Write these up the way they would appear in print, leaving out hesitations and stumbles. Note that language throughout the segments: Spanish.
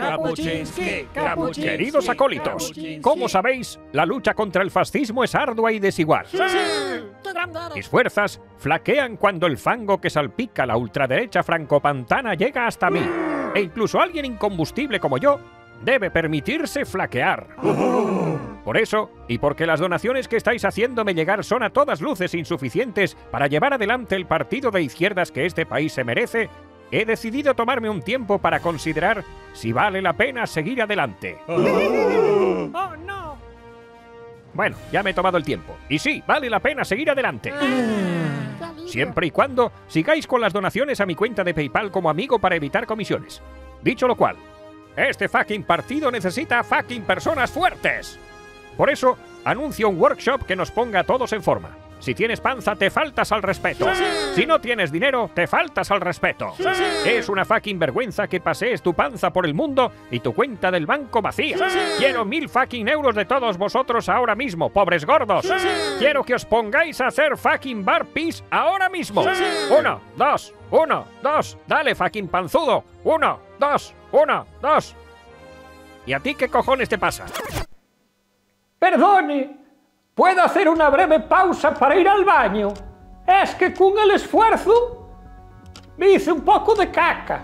Kapuczynski, Kapuczynski. Queridos acólitos, como sabéis, la lucha contra el fascismo es ardua y desigual. Mis fuerzas flaquean cuando el fango que salpica la ultraderecha francopantana llega hasta mí. E incluso alguien incombustible como yo debe permitirse flaquear. Por eso, y porque las donaciones que estáis haciéndome llegar son a todas luces insuficientes para llevar adelante el partido de izquierdas que este país se merece, he decidido tomarme un tiempo para considerar si vale la pena seguir adelante. ¡Oh, no! Bueno, ya me he tomado el tiempo. Y sí, vale la pena seguir adelante. Siempre y cuando sigáis con las donaciones a mi cuenta de PayPal como amigo para evitar comisiones. Dicho lo cual, este fucking partido necesita fucking personas fuertes. Por eso, anuncio un workshop que nos ponga a todos en forma. Si tienes panza, te faltas al respeto. Si no tienes dinero, te faltas al respeto. Es una fucking vergüenza que pasees tu panza por el mundo y tu cuenta del banco vacía. Quiero 1000 fucking euros de todos vosotros ahora mismo, pobres gordos. Quiero que os pongáis a hacer fucking burpees ahora mismo. 1, 2, 1, 2. Dale, fucking panzudo. 1, 2, 1, 2. ¿Y a ti qué cojones te pasa? Perdone, ¿puedo hacer una breve pausa para ir al baño? Es que con el esfuerzo me hice un poco de caca.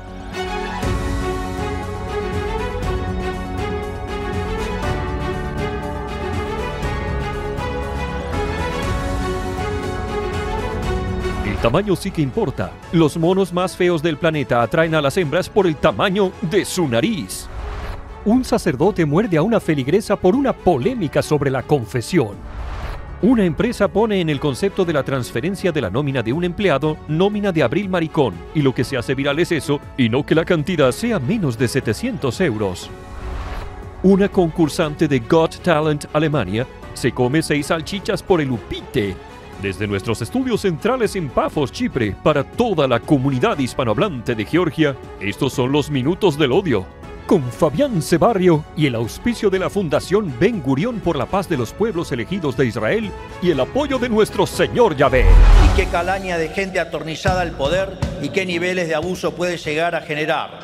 El tamaño sí que importa. Los monos más feos del planeta atraen a las hembras por el tamaño de su nariz. Un sacerdote muerde a una feligresa por una polémica sobre la confesión. Una empresa pone en el concepto de la transferencia de la nómina de un empleado, nómina de Abril Maricón, y lo que se hace viral es eso, y no que la cantidad sea menos de 700 euros. Una concursante de Got Talent Alemania se come 6 salchichas por el upite. Desde nuestros estudios centrales en Pafos, Chipre, para toda la comunidad hispanohablante de Georgia, estos son los minutos del odio. Con Fabián Cebarrio y el auspicio de la Fundación Ben Gurión por la paz de los pueblos elegidos de Israel y el apoyo de nuestro Señor Yahvé. Y qué calaña de gente atornillada al poder y qué niveles de abuso puede llegar a generar.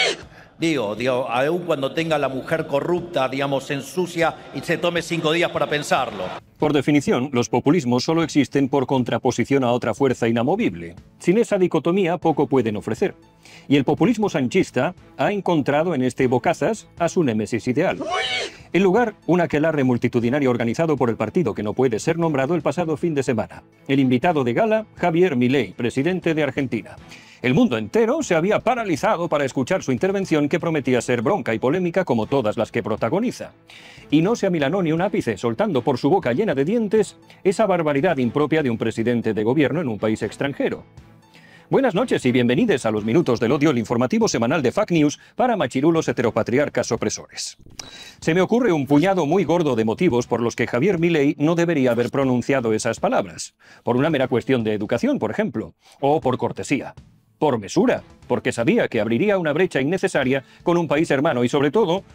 Digo, aún cuando tenga la mujer corrupta, digamos, se ensucia y se tome 5 días para pensarlo. Por definición, los populismos solo existen por contraposición a otra fuerza inamovible. Sin esa dicotomía, poco pueden ofrecer. Y el populismo sanchista ha encontrado en este Bocazas a su némesis ideal. En lugar, un aquelarre multitudinario organizado por el partido que no puede ser nombrado el pasado fin de semana. El invitado de gala, Javier Milei, presidente de Argentina. El mundo entero se había paralizado para escuchar su intervención que prometía ser bronca y polémica como todas las que protagoniza. Y no se amilanó ni un ápice, soltando por su boca llena de dientes esa barbaridad impropia de un presidente de gobierno en un país extranjero. Buenas noches y bienvenidos a los Minutos del Odio, el informativo semanal de Fake News para machirulos heteropatriarcas opresores. Se me ocurre un puñado muy gordo de motivos por los que Javier Milei no debería haber pronunciado esas palabras. Por una mera cuestión de educación, por ejemplo, o por cortesía. Por mesura, porque sabía que abriría una brecha innecesaria con un país hermano y sobre todo,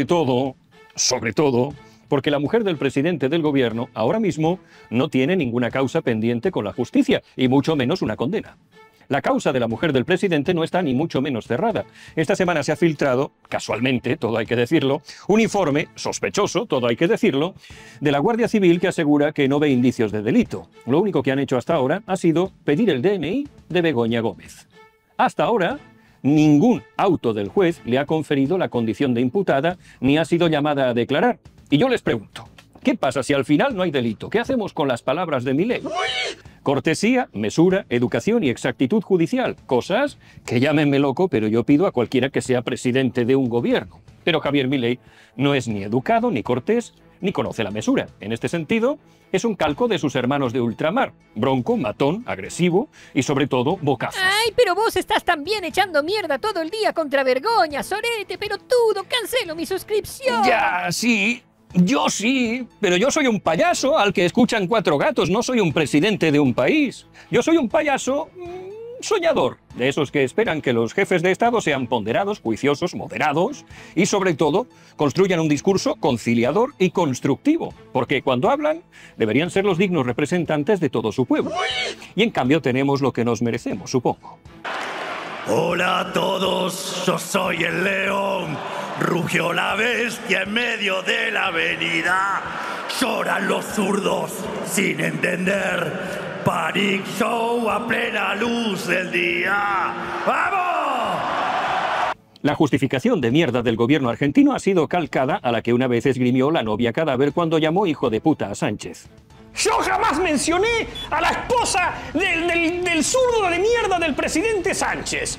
porque la mujer del presidente del gobierno ahora mismo no tiene ninguna causa pendiente con la justicia y mucho menos una condena. La causa de la mujer del presidente no está ni mucho menos cerrada. Esta semana se ha filtrado, casualmente, todo hay que decirlo, un informe sospechoso, todo hay que decirlo, de la Guardia Civil que asegura que no ve indicios de delito. Lo único que han hecho hasta ahora ha sido pedir el DNI de Begoña Gómez. Hasta ahora, ningún auto del juez le ha conferido la condición de imputada ni ha sido llamada a declarar. Y yo les pregunto, ¿qué pasa si al final no hay delito? ¿Qué hacemos con las palabras de Milei? Cortesía, mesura, educación y exactitud judicial. Cosas que llámenme loco, pero yo pido a cualquiera que sea presidente de un gobierno. Pero Javier Milei no es ni educado, ni cortés, ni conoce la mesura. En este sentido, es un calco de sus hermanos de ultramar. Bronco, matón, agresivo y sobre todo bocazas. Ay, pero vos estás también echando mierda todo el día contra Vergoña, sorete, pelotudo, cancelo mi suscripción. Ya, sí. Yo sí, pero yo soy un payaso al que escuchan 4 gatos, no soy un presidente de un país. Yo soy un payaso soñador, de esos que esperan que los jefes de Estado sean ponderados, juiciosos, moderados y sobre todo construyan un discurso conciliador y constructivo, porque cuando hablan deberían ser los dignos representantes de todo su pueblo. Y en cambio tenemos lo que nos merecemos, supongo. Hola a todos, yo soy el león. Rugió la bestia en medio de la avenida. Lloran los zurdos sin entender. Panic Show a plena luz del día. ¡Vamos! La justificación de mierda del gobierno argentino ha sido calcada a la que una vez esgrimió la novia cadáver cuando llamó hijo de puta a Sánchez. Yo jamás mencioné a la esposa del zurdo de mierda del presidente Sánchez.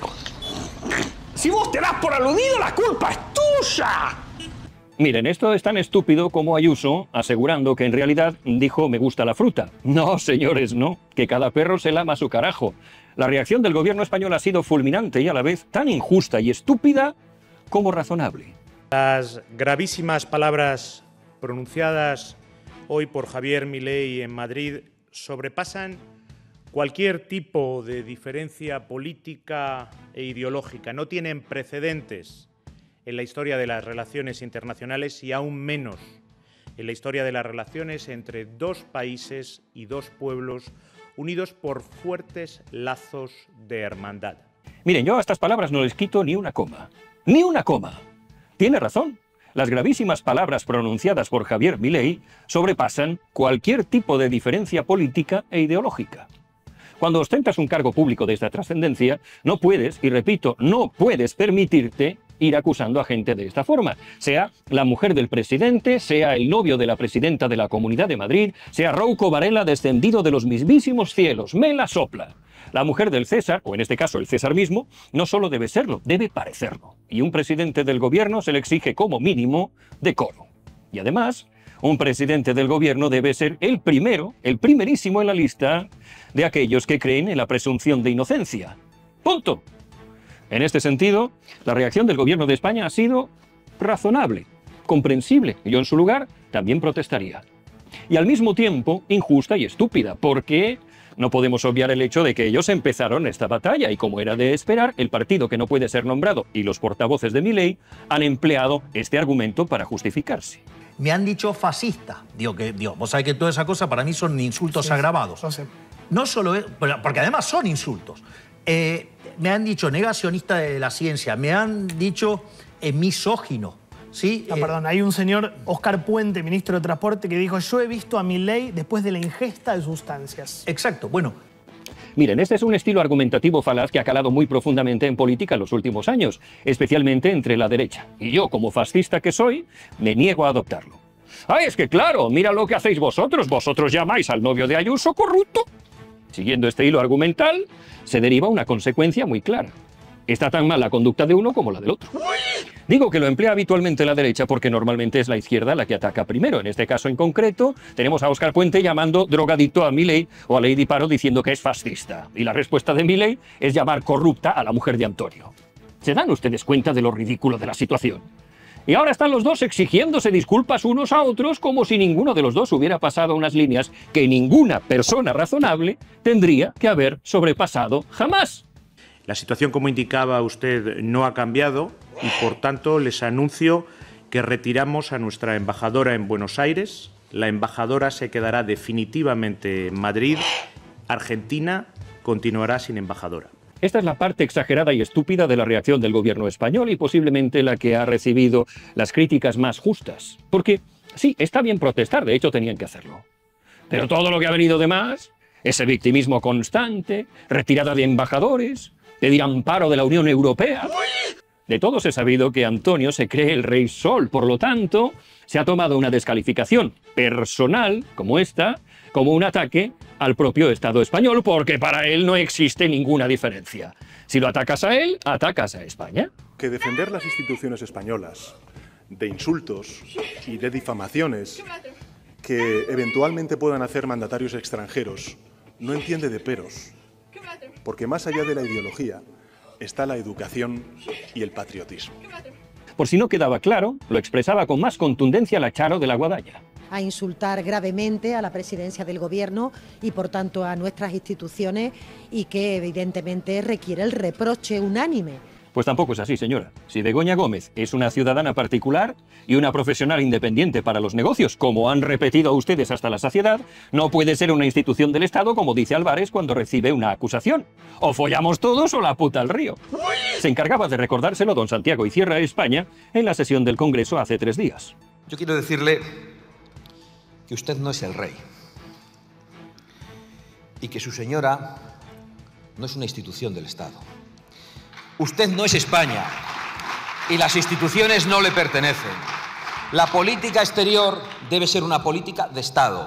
Si vos te das por aludido, la culpa es tuya. Miren, esto es tan estúpido como Ayuso asegurando que en realidad dijo me gusta la fruta. No, señores, no. Que cada perro se lama su carajo. La reacción del gobierno español ha sido fulminante y a la vez tan injusta y estúpida como razonable. Las gravísimas palabras pronunciadas hoy por Javier Milei en Madrid sobrepasan cualquier tipo de diferencia política e ideológica. No tienen precedentes en la historia de las relaciones internacionales y aún menos en la historia de las relaciones entre dos países y dos pueblos unidos por fuertes lazos de hermandad. Miren, yo a estas palabras no les quito ni una coma. ¡Ni una coma! Tiene razón. Las gravísimas palabras pronunciadas por Javier Milei sobrepasan cualquier tipo de diferencia política e ideológica. Cuando ostentas un cargo público de esta trascendencia, no puedes, y repito, no puedes permitirte ir acusando a gente de esta forma. Sea la mujer del presidente, sea el novio de la presidenta de la Comunidad de Madrid, sea Rouco Varela descendido de los mismísimos cielos, me la sopla. La mujer del César, o en este caso el César mismo, no solo debe serlo, debe parecerlo. Y un presidente del gobierno se le exige como mínimo decoro. Y además, un presidente del gobierno debe ser el primero, el primerísimo en la lista de aquellos que creen en la presunción de inocencia. ¡Punto! En este sentido, la reacción del gobierno de España ha sido razonable, comprensible. Yo en su lugar también protestaría. Y al mismo tiempo injusta y estúpida, porque no podemos obviar el hecho de que ellos empezaron esta batalla y, como era de esperar, el partido que no puede ser nombrado y los portavoces de Milei han empleado este argumento para justificarse. Me han dicho fascista. Digo, vos sabés que toda esa cosa para mí son insultos agravados. No solo es, porque además son insultos. Me han dicho negacionista de la ciencia, me han dicho misógino. ¿Sí? No, perdón, hay un señor, Oscar Puente, ministro de Transporte, que dijo: yo he visto a Milei después de la ingesta de sustancias. Exacto, bueno. Miren, este es un estilo argumentativo falaz que ha calado muy profundamente en política en los últimos años, especialmente entre la derecha. Y yo, como fascista que soy, me niego a adoptarlo. ¡Ay, es que claro! Mira lo que hacéis vosotros. Vosotros llamáis al novio de Ayuso corrupto. Siguiendo este hilo argumental, se deriva una consecuencia muy clara. Está tan mal la conducta de uno como la del otro. Digo que lo emplea habitualmente la derecha porque normalmente es la izquierda la que ataca primero. En este caso en concreto, tenemos a Óscar Puente llamando drogadicto a Milei o a Lady Paro diciendo que es fascista. Y la respuesta de Milei es llamar corrupta a la mujer de Antonio. ¿Se dan ustedes cuenta de lo ridículo de la situación? Y ahora están los dos exigiéndose disculpas unos a otros como si ninguno de los dos hubiera pasado unas líneas que ninguna persona razonable tendría que haber sobrepasado jamás. La situación, como indicaba usted, no ha cambiado y, por tanto, les anuncio que retiramos a nuestra embajadora en Buenos Aires. La embajadora se quedará definitivamente en Madrid. Argentina continuará sin embajadora. Esta es la parte exagerada y estúpida de la reacción del gobierno español y posiblemente la que ha recibido las críticas más justas. Porque, sí, está bien protestar, de hecho tenían que hacerlo. Pero todo lo que ha venido de más, ese victimismo constante, retirada de embajadores, pedir amparo de la Unión Europea. De todos he sabido que Antonio se cree el rey sol, por lo tanto, se ha tomado una descalificación personal como esta, como un ataque al propio Estado español, porque para él no existe ninguna diferencia. Si lo atacas a él, atacas a España. Que defender las instituciones españolas de insultos y de difamaciones que eventualmente puedan hacer mandatarios extranjeros no entiende de peros. Porque más allá de la ideología está la educación y el patriotismo. Por si no quedaba claro, lo expresaba con más contundencia la Charo de la Guadaña. A insultar gravemente a la presidencia del gobierno y por tanto a nuestras instituciones y que evidentemente requiere el reproche unánime Pues tampoco es así, señora. Si Begoña Gómez es una ciudadana particular y una profesional independiente para los negocios, como han repetido ustedes hasta la saciedad, no puede ser una institución del Estado, como dice Álvarez cuando recibe una acusación. O follamos todos o la puta al río. Se encargaba de recordárselo don Santiago Icierra España en la sesión del Congreso hace 3 días. Yo quiero decirle que usted no es el rey y que su señora no es una institución del Estado. Usted no es España y las instituciones no le pertenecen. La política exterior debe ser una política de Estado.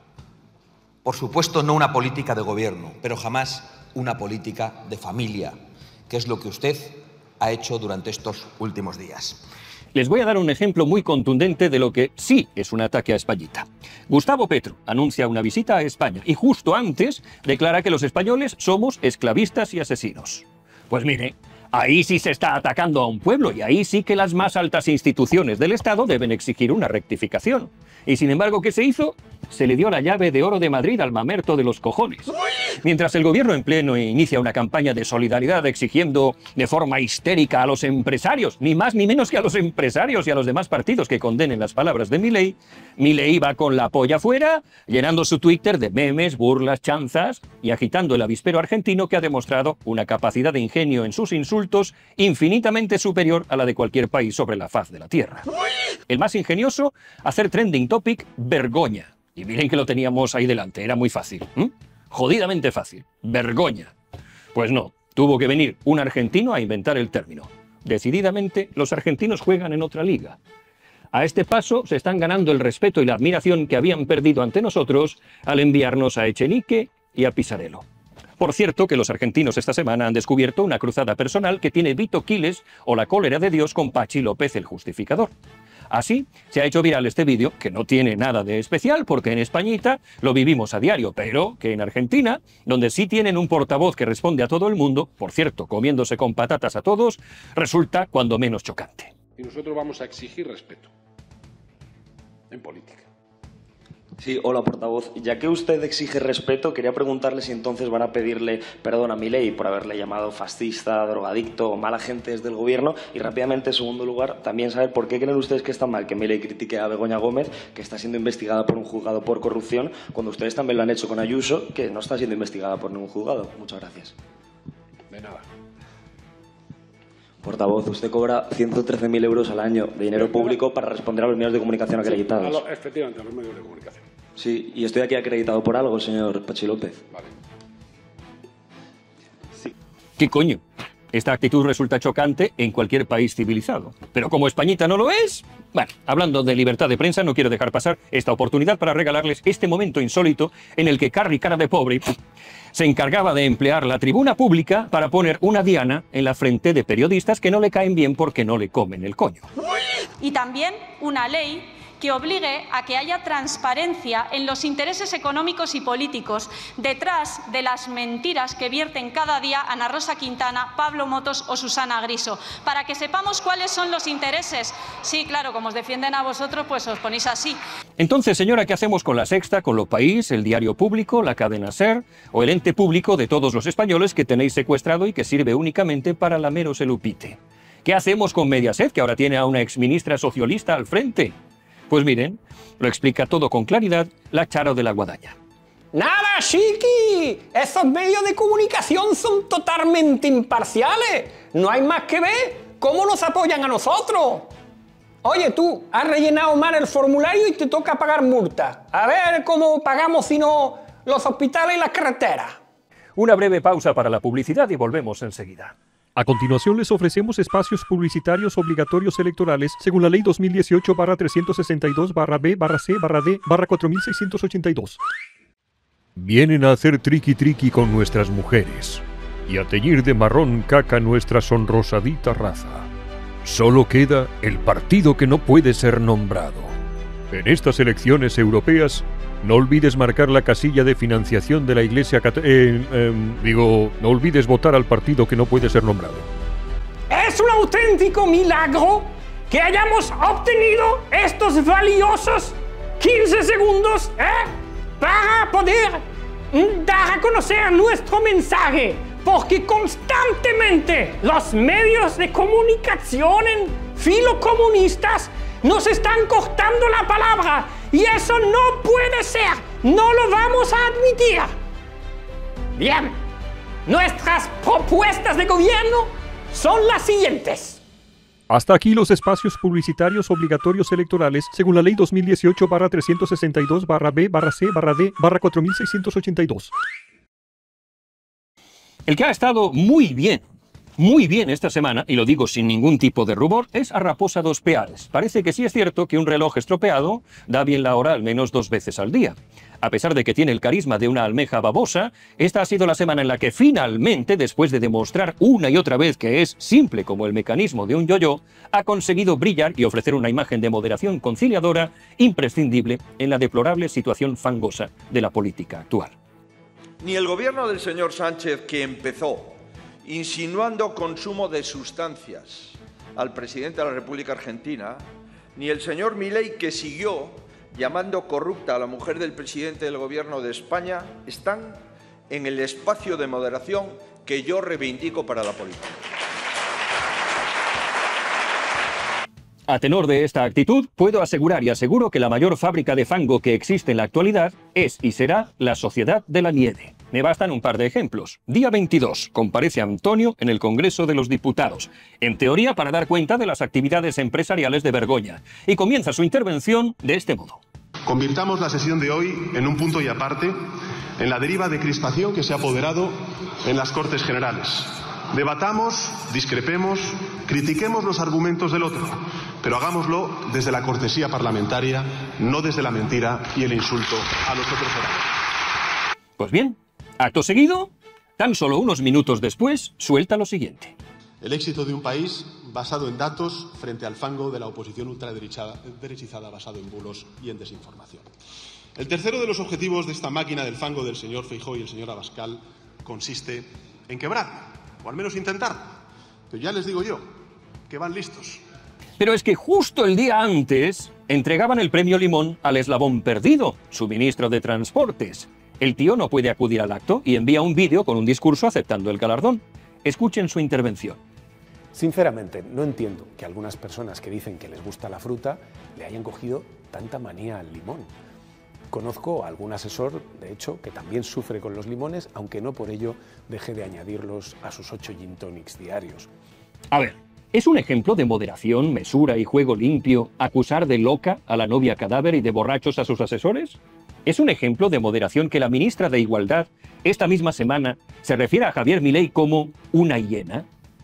Por supuesto, no una política de gobierno, pero jamás una política de familia, que es lo que usted ha hecho durante estos últimos días. Les voy a dar un ejemplo muy contundente de lo que sí es un ataque a Españita. Gustavo Petro anuncia una visita a España y justo antes declara que los españoles somos esclavistas y asesinos. Pues mire, ahí sí se está atacando a un pueblo y ahí sí que las más altas instituciones del Estado deben exigir una rectificación. Y sin embargo, ¿qué se hizo? Se le dio la llave de oro de Madrid al mamerto de los cojones. Mientras el gobierno en pleno inicia una campaña de solidaridad exigiendo de forma histérica a los empresarios, ni más ni menos que a los empresarios y a los demás partidos que condenen las palabras de Milei, Milei va con la polla fuera, llenando su Twitter de memes, burlas, chanzas y agitando el avispero argentino que ha demostrado una capacidad de ingenio en sus insultos infinitamente superior a la de cualquier país sobre la faz de la Tierra. El más ingenioso, hacer trending topic vergoña. Y miren que lo teníamos ahí delante, era muy fácil. Jodidamente fácil. Vergoña. Pues no, tuvo que venir un argentino a inventar el término. Decididamente, los argentinos juegan en otra liga. A este paso se están ganando el respeto y la admiración que habían perdido ante nosotros al enviarnos a Echenique y a Pisarello. Por cierto, que los argentinos esta semana han descubierto una cruzada personal que tiene Vito Quiles o la cólera de Dios con Pachi López el Justificador. Así se ha hecho viral este vídeo, que no tiene nada de especial porque en Españita lo vivimos a diario, pero que en Argentina, donde sí tienen un portavoz que responde a todo el mundo, por cierto, comiéndose con patatas a todos, resulta cuando menos chocante. Y nosotros vamos a exigir respeto en política. Sí, hola portavoz. Ya que usted exige respeto, quería preguntarle si entonces van a pedirle perdón a Milei por haberle llamado fascista, drogadicto o mala gente desde el gobierno. Y rápidamente, en segundo lugar, también saber por qué creen ustedes que está mal que Milei critique a Begoña Gómez, que está siendo investigada por un juzgado por corrupción, cuando ustedes también lo han hecho con Ayuso, que no está siendo investigada por ningún juzgado. Muchas gracias. De nada. Portavoz, usted cobra 113.000 euros al año de dinero público para responder a los medios de comunicación acreditados. Efectivamente, a los medios de comunicación. Sí, y estoy aquí acreditado por algo, señor Pachi López. Vale. Sí. ¿Qué coño? Esta actitud resulta chocante en cualquier país civilizado. Pero como Españita no lo es... Bueno, hablando de libertad de prensa, no quiero dejar pasar esta oportunidad para regalarles este momento insólito en el que Carrie Cara de Pobre se encargaba de emplear la tribuna pública para poner una diana en la frente de periodistas que no le caen bien porque no le comen el coño. Y también una ley que obligue a que haya transparencia en los intereses económicos y políticos detrás de las mentiras que vierten cada día Ana Rosa Quintana, Pablo Motos o Susana Griso, para que sepamos cuáles son los intereses. Sí, claro, como os defienden a vosotros, pues os ponéis así. Entonces, señora, ¿qué hacemos con La Sexta, con Lo País, el Diario Público, la cadena SER o el ente público de todos los españoles que tenéis secuestrado y que sirve únicamente para lameros el upite? ¿Qué hacemos con Mediaset, que ahora tiene a una exministra socialista al frente? Pues miren, lo explica todo con claridad la Charo de la Guadaña. ¡Nada, chiqui! Esos medios de comunicación son totalmente imparciales. No hay más que ver cómo nos apoyan a nosotros. Oye, tú, has rellenado mal el formulario y te toca pagar multa. A ver cómo pagamos si no los hospitales y las carreteras. Una breve pausa para la publicidad y volvemos enseguida. A continuación les ofrecemos espacios publicitarios obligatorios electorales según la Ley 2018-362-B-C-D-4682. Vienen a hacer triqui-triqui con nuestras mujeres y a teñir de marrón caca nuestra sonrosadita raza. Solo queda el partido que no puede ser nombrado. En estas elecciones europeas, no olvides marcar la casilla de financiación de la Iglesia no olvides votar al partido que no puede ser nombrado. Es un auténtico milagro que hayamos obtenido estos valiosos 15 segundos para poder dar a conocer nuestro mensaje. porque constantemente los medios de comunicación filocomunistas nos están cortando la palabra y eso no puede ser, no lo vamos a admitir. Bien, nuestras propuestas de gobierno son las siguientes. Hasta aquí los espacios publicitarios obligatorios electorales según la Ley 2018-362-B-C-D-4682. El que ha estado muy bien esta semana, y lo digo sin ningún tipo de rubor, es a Raposa Dos Peares. Parece que sí es cierto que un reloj estropeado da bien la hora al menos 2 veces al día. A pesar de que tiene el carisma de una almeja babosa, esta ha sido la semana en la que finalmente, después de demostrar una y otra vez que es simple como el mecanismo de un yo-yo, ha conseguido brillar y ofrecer una imagen de moderación conciliadora imprescindible en la deplorable situación fangosa de la política actual. Ni el gobierno del señor Sánchez, que empezó insinuando consumo de sustancias al presidente de la República Argentina, ni el señor Milei, que siguió llamando corrupta a la mujer del presidente del gobierno de España, están en el espacio de moderación que yo reivindico para la política. A tenor de esta actitud, puedo asegurar y aseguro que la mayor fábrica de fango que existe en la actualidad es y será la Sociedad de la Nieve. Me bastan un par de ejemplos. Día 22, comparece Antonio en el Congreso de los Diputados, en teoría para dar cuenta de las actividades empresariales de Bergoña, y comienza su intervención de este modo. Convirtamos la sesión de hoy en un punto y aparte en la deriva de crispación que se ha apoderado en las Cortes Generales. Debatamos, discrepemos, critiquemos los argumentos del otro, pero hagámoslo desde la cortesía parlamentaria, no desde la mentira y el insulto a los otros oradores. Pues bien, acto seguido, tan solo unos minutos después, suelta lo siguiente. El éxito de un país basado en datos frente al fango de la oposición ultraderechizada basado en bulos y en desinformación. El tercero de los objetivos de esta máquina del fango del señor Feijóo y el señor Abascal consiste en quebrarla, o al menos intentarlo. Pero ya les digo yo, que van listos. Pero es que justo el día antes entregaban el premio Limón al eslabón perdido, su ministro de Transportes. El tío no puede acudir al acto y envía un vídeo con un discurso aceptando el galardón. Escuchen su intervención. Sinceramente, no entiendo que algunas personas que dicen que les gusta la fruta le hayan cogido tanta manía al limón. Conozco a algún asesor, de hecho, que también sufre con los limones, aunque no por ello deje de añadirlos a sus 8 gin tonics diarios. A ver, ¿es un ejemplo de moderación, mesura y juego limpio acusar de loca a la novia cadáver y de borrachos a sus asesores? ¿Es un ejemplo de moderación que la ministra de Igualdad esta misma semana se refiere a Javier Milei como una hiena?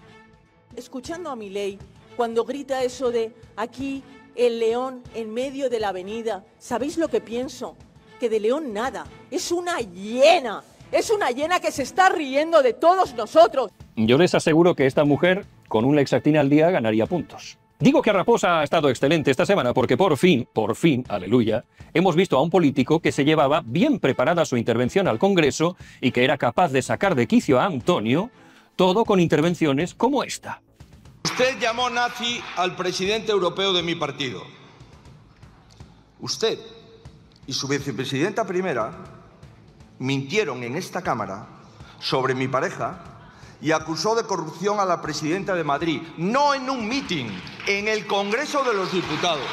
Escuchando a Milei, cuando grita eso de aquí el león en medio de la avenida, ¿sabéis lo que pienso? Que de león nada, es una hiena que se está riendo de todos nosotros. Yo les aseguro que esta mujer, con un Lexactin al día, ganaría puntos. Digo que Raposa ha estado excelente esta semana porque por fin, aleluya, hemos visto a un político que se llevaba bien preparada su intervención al Congreso y que era capaz de sacar de quicio a Antonio, todo con intervenciones como esta. Usted llamó nazi al presidente europeo de mi partido. Usted y su vicepresidenta primera mintieron en esta Cámara sobre mi pareja y acusó de corrupción a la presidenta de Madrid, no en un mitin, en el Congreso de los Diputados.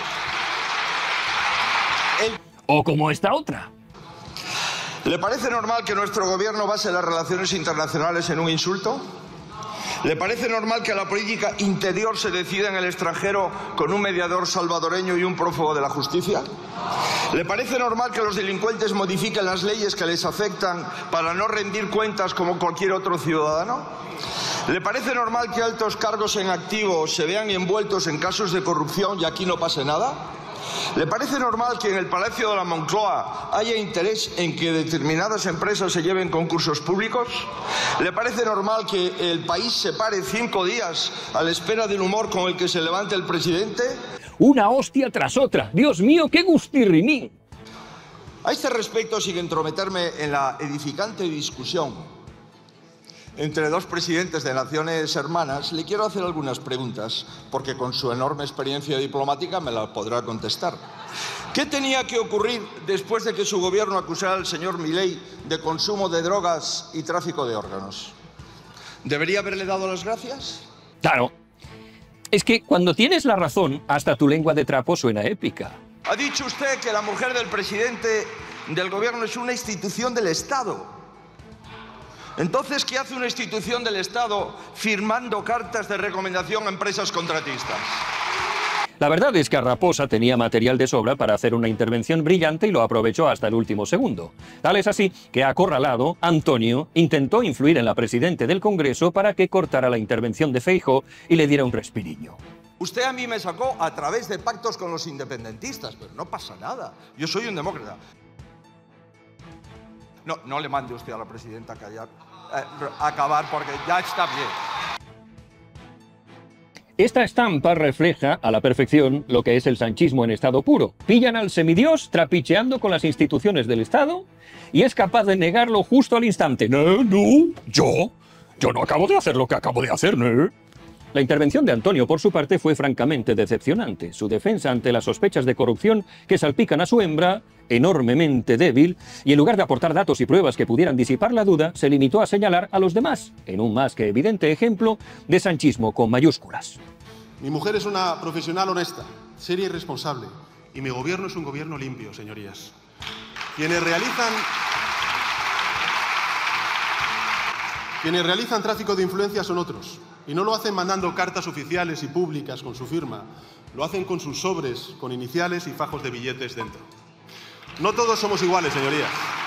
O como esta otra. ¿Le parece normal que nuestro gobierno base las relaciones internacionales en un insulto? ¿Le parece normal que la política interior se decida en el extranjero con un mediador salvadoreño y un prófugo de la justicia? ¿Le parece normal que los delincuentes modifiquen las leyes que les afectan para no rendir cuentas como cualquier otro ciudadano? ¿Le parece normal que altos cargos en activo se vean envueltos en casos de corrupción y aquí no pase nada? ¿Le parece normal que en el Palacio de la Moncloa haya interés en que determinadas empresas se lleven concursos públicos? ¿Le parece normal que el país se pare 5 días a la espera del humor con el que se levante el presidente? Una hostia tras otra. Dios mío, qué gustirrinín. A este respecto, sin entrometerme en la edificante discusión entre dos presidentes de naciones hermanas, le quiero hacer algunas preguntas, porque con su enorme experiencia diplomática me la podrá contestar. ¿Qué tenía que ocurrir después de que su gobierno acusara al señor Milei de consumo de drogas y tráfico de órganos? ¿Debería haberle dado las gracias? Claro. Es que cuando tienes la razón, hasta tu lengua de trapo suena épica. Ha dicho usted que la mujer del presidente del gobierno es una institución del Estado. Entonces, ¿qué hace una institución del Estado firmando cartas de recomendación a empresas contratistas? La verdad es que Raposa tenía material de sobra para hacer una intervención brillante y lo aprovechó hasta el último segundo. Tal es así que, acorralado, Antonio intentó influir en la presidenta del Congreso para que cortara la intervención de Feijóo y le diera un respiriño. Usted a mí me sacó a través de pactos con los independentistas, pero no pasa nada. Yo soy un demócrata. No le mande usted a la presidenta a callar, acabar, porque ya está bien. Esta estampa refleja a la perfección lo que es el sanchismo en estado puro. Pillan al semidios trapicheando con las instituciones del Estado y es capaz de negarlo justo al instante. No, yo no acabo de hacer lo que acabo de hacer, ¿no? La intervención de Antonio, por su parte, fue francamente decepcionante. Su defensa ante las sospechas de corrupción que salpican a su hembra, enormemente débil, y en lugar de aportar datos y pruebas que pudieran disipar la duda, se limitó a señalar a los demás, en un más que evidente ejemplo de sanchismo con mayúsculas. Mi mujer es una profesional honesta, seria y responsable, y mi gobierno es un gobierno limpio, señorías. Quienes realizan tráfico de influencias son otros, y no lo hacen mandando cartas oficiales y públicas con su firma, lo hacen con sus sobres, con iniciales y fajos de billetes dentro. No todos somos iguales, señorías.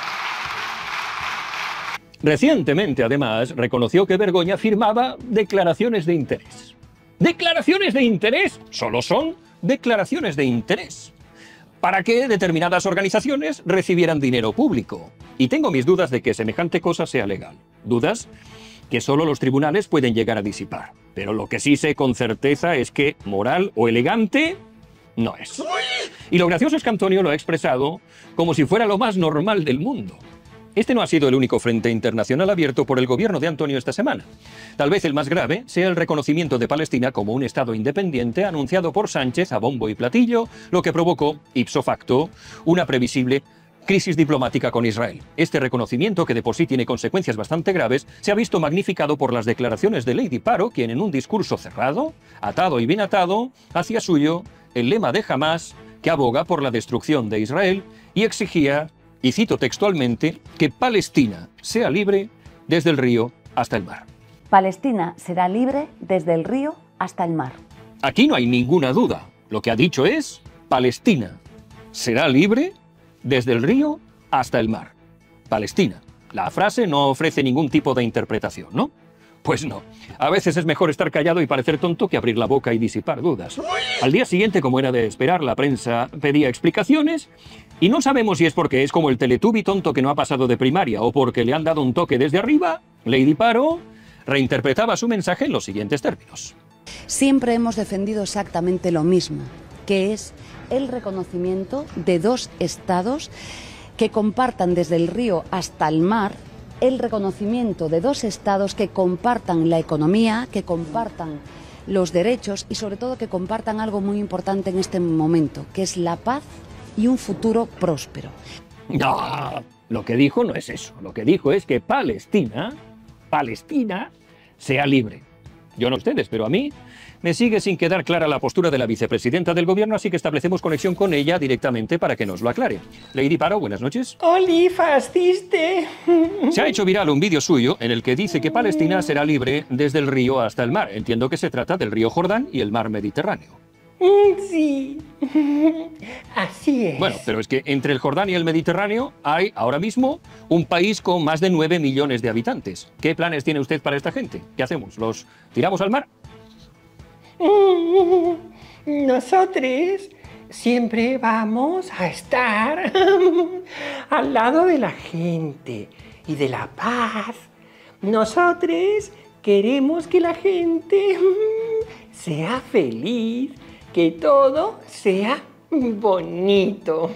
Recientemente, además, reconoció que Bergoña firmaba declaraciones de interés. ¿Declaraciones de interés? Solo son declaraciones de interés. Para que determinadas organizaciones recibieran dinero público. Y tengo mis dudas de que semejante cosa sea legal. Dudas que solo los tribunales pueden llegar a disipar. Pero lo que sí sé con certeza es que moral o elegante no es. Y lo gracioso es que Antonio lo ha expresado como si fuera lo más normal del mundo. Este no ha sido el único frente internacional abierto por el gobierno de Antonio esta semana. Tal vez el más grave sea el reconocimiento de Palestina como un Estado independiente anunciado por Sánchez a bombo y platillo, lo que provocó, ipso facto, una previsible crisis diplomática con Israel. Este reconocimiento, que de por sí tiene consecuencias bastante graves, se ha visto magnificado por las declaraciones de Lady Paro, quien en un discurso cerrado, atado y bien atado, hacía suyo el lema de Hamás, que aboga por la destrucción de Israel y exigía, y cito textualmente, que Palestina sea libre desde el río hasta el mar. Palestina será libre desde el río hasta el mar. Aquí no hay ninguna duda. Lo que ha dicho es, Palestina será libre desde el río hasta el mar. Palestina. La frase no ofrece ningún tipo de interpretación, ¿no? Pues no. A veces es mejor estar callado y parecer tonto que abrir la boca y disipar dudas. Al día siguiente, como era de esperar, la prensa pedía explicaciones y no sabemos si es porque es como el Teletubby tonto que no ha pasado de primaria o porque le han dado un toque desde arriba. Lady Paro reinterpretaba su mensaje en los siguientes términos. Siempre hemos defendido exactamente lo mismo, que es el reconocimiento de dos estados que compartan desde el río hasta el mar, el reconocimiento de dos estados que compartan la economía, que compartan los derechos y sobre todo que compartan algo muy importante en este momento, que es la paz y un futuro próspero. No, lo que dijo no es eso. Lo que dijo es que Palestina sea libre. Yo no ustedes, pero a mí me sigue sin quedar clara la postura de la vicepresidenta del gobierno, así que establecemos conexión con ella directamente para que nos lo aclare. Lady Paro, buenas noches. ¡Oli, fasciste! Se ha hecho viral un vídeo suyo en el que dice que Palestina será libre desde el río hasta el mar. Entiendo que se trata del río Jordán y el mar Mediterráneo. Sí, así es. Bueno, pero es que entre el Jordán y el Mediterráneo hay ahora mismo un país con más de 9 millones de habitantes. ¿Qué planes tiene usted para esta gente? ¿Qué hacemos? ¿Los tiramos al mar? Nosotros siempre vamos a estar al lado de la gente y de la paz. Nosotros queremos que la gente sea feliz, que todo sea bonito.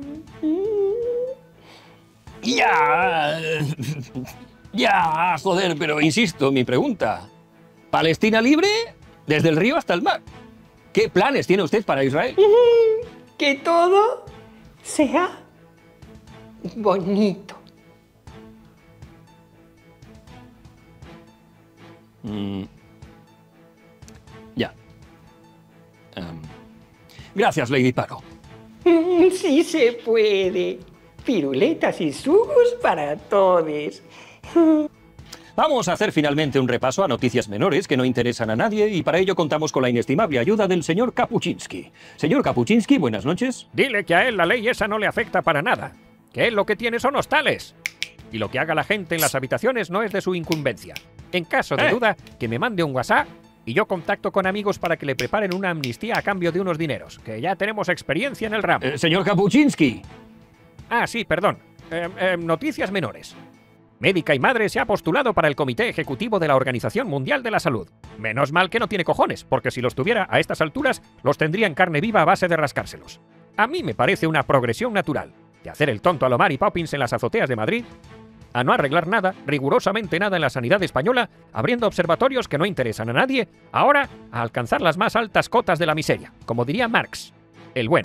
Ya, joder, pero insisto, mi pregunta. ¿Palestina libre desde el río hasta el mar? ¿Qué planes tiene usted para Israel? Que todo sea bonito. Ya. Gracias, Lady Paro. Sí se puede. Piruletas y jugos para todos. Vamos a hacer finalmente un repaso a noticias menores que no interesan a nadie y para ello contamos con la inestimable ayuda del señor Kapuczynski. Señor Kapuczynski, buenas noches. Dile que a él la ley esa no le afecta para nada. Que él lo que tiene son hostales. Y lo que haga la gente en las habitaciones no es de su incumbencia. En caso de duda, que me mande un WhatsApp y yo contacto con amigos para que le preparen una amnistía a cambio de unos dineros, que ya tenemos experiencia en el ramo. Señor Kapuczynski. Ah, sí, perdón. Noticias menores. Médica y Madre se ha postulado para el Comité Ejecutivo de la Organización Mundial de la Salud. Menos mal que no tiene cojones, porque si los tuviera a estas alturas, los tendría en carne viva a base de rascárselos. A mí me parece una progresión natural, de hacer el tonto a lo Mary Poppins en las azoteas de Madrid, a no arreglar nada, rigurosamente nada en la sanidad española, abriendo observatorios que no interesan a nadie, ahora a alcanzar las más altas cotas de la miseria, como diría Marx, el bueno,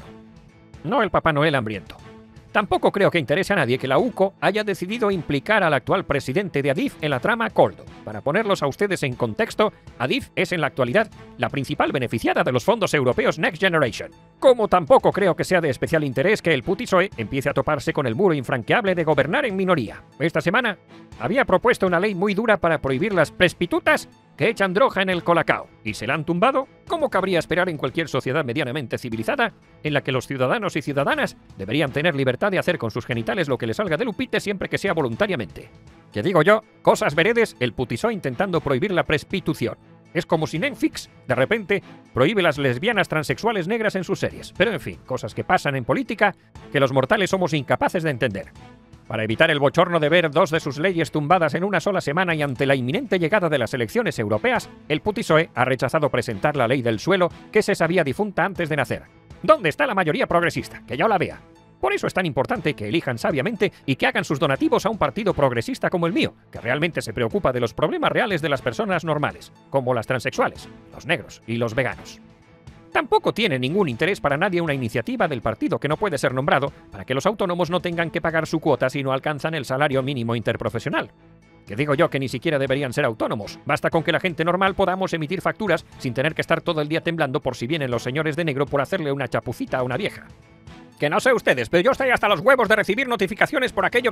no el Papá Noel hambriento. Tampoco creo que interese a nadie que la UCO haya decidido implicar al actual presidente de Adif en la trama Coldo. Para ponerlos a ustedes en contexto, Adif es en la actualidad la principal beneficiada de los fondos europeos Next Generation. Como tampoco creo que sea de especial interés que el PSOE empiece a toparse con el muro infranqueable de gobernar en minoría. Esta semana había propuesto una ley muy dura para prohibir las prostitutas que echan droga en el colacao, y se la han tumbado, como cabría esperar en cualquier sociedad medianamente civilizada, en la que los ciudadanos y ciudadanas deberían tener libertad de hacer con sus genitales lo que les salga del upite siempre que sea voluntariamente. Que digo yo, cosas veredes, el PSOE intentando prohibir la prostitución. Es como si Netflix, de repente, prohíbe las lesbianas transexuales negras en sus series. Pero en fin, cosas que pasan en política que los mortales somos incapaces de entender. Para evitar el bochorno de ver dos de sus leyes tumbadas en una sola semana y ante la inminente llegada de las elecciones europeas, el PSOE ha rechazado presentar la ley del suelo que se sabía difunta antes de nacer. ¿Dónde está la mayoría progresista? Que yo la vea. Por eso es tan importante que elijan sabiamente y que hagan sus donativos a un partido progresista como el mío, que realmente se preocupa de los problemas reales de las personas normales, como las transexuales, los negros y los veganos. Tampoco tiene ningún interés para nadie una iniciativa del partido que no puede ser nombrado para que los autónomos no tengan que pagar su cuota si no alcanzan el salario mínimo interprofesional. Que digo yo que ni siquiera deberían ser autónomos. Basta con que la gente normal podamos emitir facturas sin tener que estar todo el día temblando por si vienen los señores de negro por hacerle una chapucita a una vieja. Que no sé ustedes, pero yo estoy hasta los huevos de recibir notificaciones por aquella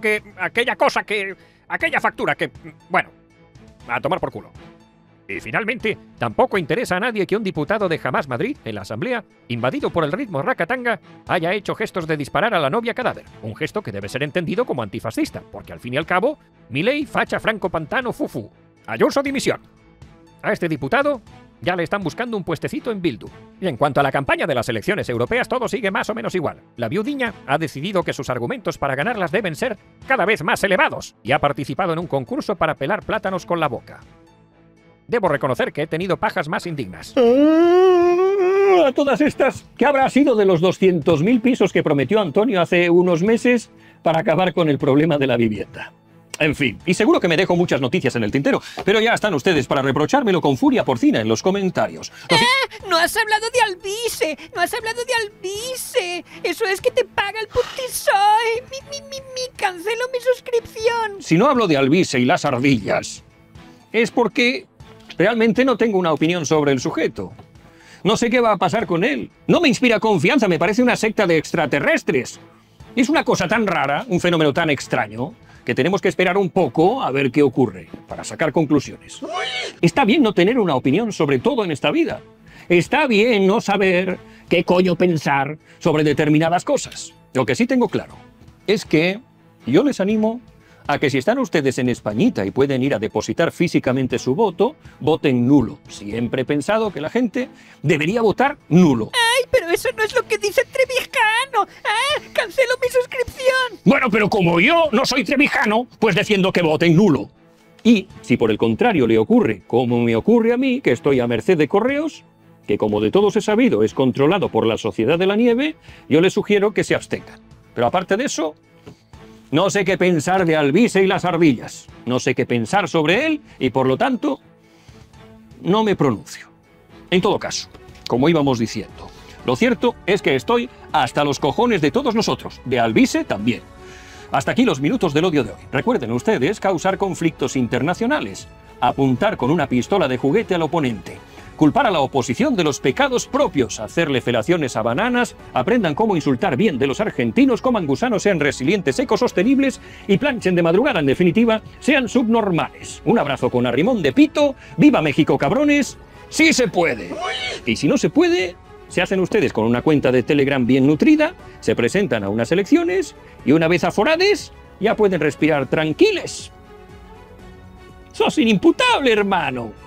factura que... Bueno, a tomar por culo. Y finalmente, tampoco interesa a nadie que un diputado de Jamás Madrid, en la Asamblea, invadido por el ritmo racatanga, haya hecho gestos de disparar a la novia cadáver. Un gesto que debe ser entendido como antifascista, porque al fin y al cabo, Milei, facha, Franco, Pantano, fufu. Ayuso, dimisión. A este diputado ya le están buscando un puestecito en Bildu. Y en cuanto a la campaña de las elecciones europeas, todo sigue más o menos igual. La viudiña ha decidido que sus argumentos para ganarlas deben ser cada vez más elevados y ha participado en un concurso para pelar plátanos con la boca. Debo reconocer que he tenido pajas más indignas. A todas estas, ¿qué habrá sido de los 200.000 pisos que prometió Antonio hace unos meses para acabar con el problema de la vivienda? En fin, y seguro que me dejo muchas noticias en el tintero, pero ya están ustedes para reprochármelo con furia porcina en los comentarios. ¡No has hablado de Alvise! ¡No has hablado de Alvise! ¡Eso es que te paga el PSOE! ¡Cancelo mi suscripción! Si no hablo de Alvise y las ardillas, es porque realmente no tengo una opinión sobre el sujeto. No sé qué va a pasar con él. No me inspira confianza, me parece una secta de extraterrestres. Es una cosa tan rara, un fenómeno tan extraño, que tenemos que esperar un poco a ver qué ocurre, para sacar conclusiones. Está bien no tener una opinión sobre todo en esta vida. Está bien no saber qué coño pensar sobre determinadas cosas. Lo que sí tengo claro es que yo les animo a que si están ustedes en Españita y pueden ir a depositar físicamente su voto, voten nulo. Siempre he pensado que la gente debería votar nulo. ¡Ay, pero eso no es lo que dice Trevijano! ¡Ah, cancelo mi suscripción! Bueno, pero como yo no soy trevijano, pues defiendo que voten nulo. Y si por el contrario le ocurre, como me ocurre a mí, que estoy a merced de Correos, que como de todos he sabido es controlado por la Sociedad de la Nieve, yo les sugiero que se abstengan. Pero aparte de eso, no sé qué pensar de Alvise y las ardillas. No sé qué pensar sobre él y, por lo tanto, no me pronuncio. En todo caso, como íbamos diciendo, lo cierto es que estoy hasta los cojones de todos nosotros, de Alvise también. Hasta aquí los minutos del odio de hoy. Recuerden ustedes causar conflictos internacionales. apuntar con una pistola de juguete al oponente, culpar a la oposición de los pecados propios, hacerle felaciones a bananas, aprendan cómo insultar bien de los argentinos, coman gusanos, sean resilientes, ecosostenibles y planchen de madrugada, en definitiva, sean subnormales. Un abrazo con arrimón de pito, ¡viva México, cabrones! ¡Sí se puede! Y si no se puede, se hacen ustedes con una cuenta de Telegram bien nutrida, se presentan a unas elecciones y una vez aforades, ya pueden respirar tranquiles. ¡Sos inimputable, hermano!